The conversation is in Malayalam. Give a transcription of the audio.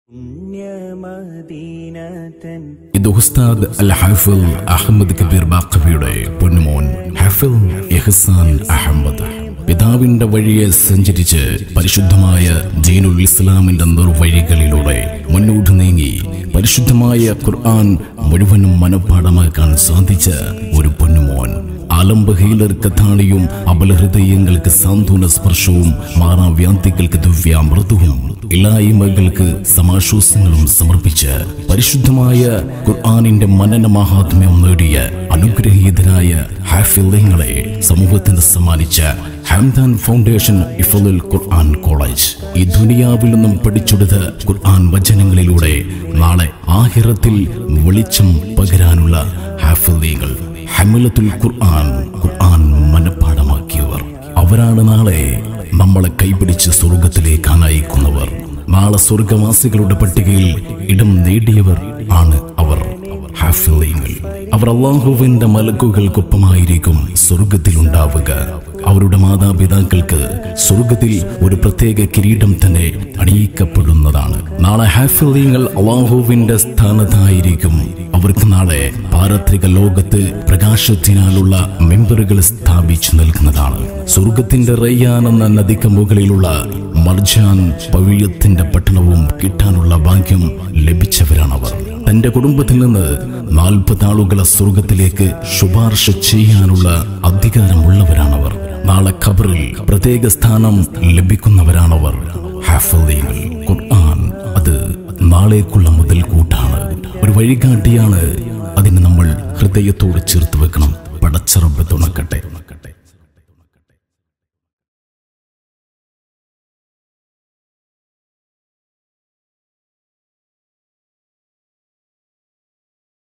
ഇത് ഉസ്താദ് അൽ ഹാഫിൽ അഹമ്മദ് കബീർ ബാഖവിയുടെ പൊന്നുമോൻ ഹാഫിൽ ഇഹ്സാൻ അഹമ്മദ് പിതാവിന്റെ വഴിയെ സഞ്ചരിച്ച് പരിശുദ്ധമായ ദീനുൽ ഇസ്ലാമിന്റെ നിർവഴികളിലൂടെ മുന്നോട്ട് നീങ്ങി പരിശുദ്ധമായ ഖുർആൻ മുഴുവനും മനഃപ്പാഠമാക്കാൻ സാധിച്ച ഒരു പൊന്നുമോൻ. ആലംബഹീലർക്ക് താളിയും അബലഹൃദയങ്ങൾക്ക് സാന്ത്വന സ്പർശവും മാറാവ്യാന്തികൾക്ക് ദിവ്യാമൃതവും ഇലായിമകൾക്ക് സമാശ്വാസങ്ങളും സമർപ്പിച്ച് പരിശുദ്ധമായ ഖുർആനിന്റെ മനന മഹാത്മ്യം നേടിയ അനുഗ്രഹീതരായ ഹാഫിളീങ്ങളെ സമൂഹത്തിന് സമ്മാനിച്ച ഹംദാൻ ഫൗണ്ടേഷൻ ഇഫ്ളുൽ ഖുർആൻ കോളേജ് ഈ ദുനിയാവിൽ നിന്നും പഠിച്ചെടുത്ത ഖുർആൻ വചനങ്ങളിലൂടെ നാളെ ആഖിറത്തിൽ വെളിച്ചം പകരാനുള്ള ഹാഫിളീങ്ങൾ, ഹമലത്തുൽ ഖുർആൻ മനഃപ്പാഠമാക്കിയവർ. അവരാണ് നാളെ നമ്മളെ കൈപിടിച്ച് സ്വർഗത്തിലേക്ക് നയിക്കുന്നവർ. നാളെ സ്വർഗവാസികളുടെ പട്ടികയിൽ ഇടം നേടിയവർ ആണ് അവർ ഹാഫിളീങ്ങൾ. അവർ അല്ലാഹുവിന്റെ മലക്കുകൾക്കൊപ്പമായിരിക്കും സ്വർഗത്തിലുണ്ടാവുക. അവരുടെ മാതാപിതാക്കൾക്ക് സ്വർഗത്തിൽ ഒരു പ്രത്യേക കിരീടം തന്നെ അണിയിക്കപ്പെടുന്നതാണ്. നാളെ ഹാഫിളീങ്ങൾ അല്ലാഹുവിന്റെ സ്ഥാനത്തായിരിക്കും. അവർക്ക് നാളെ പാരത്രിക ലോകത്ത് പ്രകാശത്തിനാലുള്ള മെമ്പറുകൾ സ്ഥാപിച്ചു നൽകുന്നതാണ്. സ്വർഗത്തിന്റെ റയ്യാൻ എന്ന നദിക്ക് മുകളിലുള്ള മർജാൻ പവിഴത്തിന്റെ പട്ടണവും കിട്ടാനുള്ള ഭാഗ്യം ലഭിച്ചവരാണവർ. തന്റെ കുടുംബത്തിൽ നിന്ന് 40 ആളുകളെ സ്വർഗത്തിലേക്ക് ശുപാർശ ചെയ്യാനുള്ള അധികാരമുള്ളവരാണവർ. നാളെ ഖബറിൽ പ്രത്യേക സ്ഥാനം ലഭിക്കുന്നവരാണവർ ഹാഫിളീങ്ങൾ. ഖുർആൻ അത് നാളേക്കുള്ള മുതൽക്കൂട്ടാണ്, ഒരു വഴികാട്ടിയാണ്. അതിന് നമ്മൾ ഹൃദയത്തോട് ചേർത്ത് വെക്കണം. പടച്ച റബ്ബ് തുണക്കട്ടെ.